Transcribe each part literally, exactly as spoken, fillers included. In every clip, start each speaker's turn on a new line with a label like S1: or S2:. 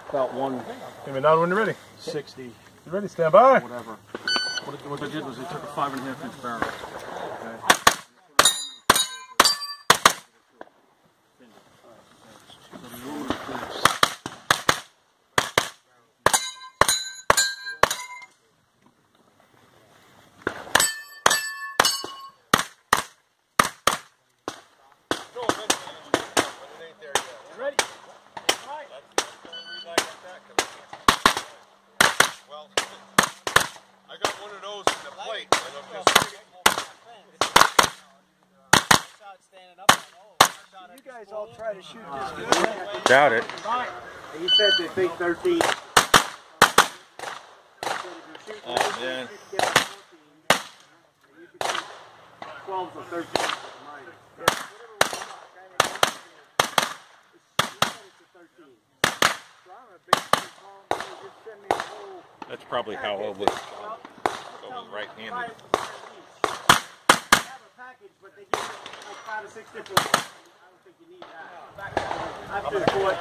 S1: about one.
S2: Give me a nod when you're ready.
S1: sixty.
S2: You ready? Stand by.
S1: Whatever. What, it, what they did was they took a five and a half inch barrel. Okay.
S2: Ready?
S3: Well, I got one of those in the plate, and I'm just...
S4: You guys all try to shoot this good.
S5: Doubt it.
S4: You said they think thirteen.
S3: Oh, man.
S4: twelve to thirteen.
S5: That's probably how I was going right-handed.
S4: But they give you like five or six different ones. I don't think you need that. After the court.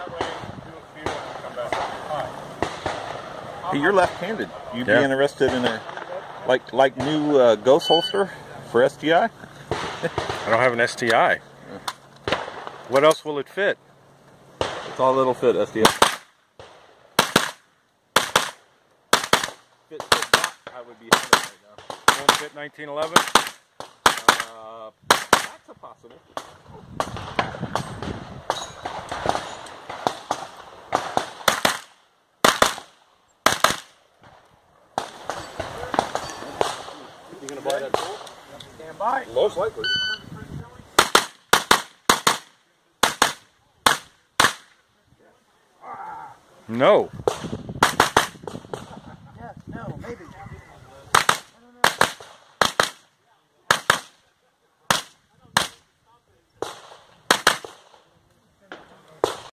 S5: Hey, you're left-handed. You'd
S2: Yeah.
S5: be interested in a like like new uh, ghost holster for S T I?
S2: I don't have an S T I. What else will it fit?
S5: It's all it'll fit, S T I. Fit, fit not, I would be having right now.
S2: Won't fit nineteen eleven?
S5: Uh, that's a possible.
S1: You gonna buy that tool?
S4: Stand by.
S3: Most likely.
S2: No.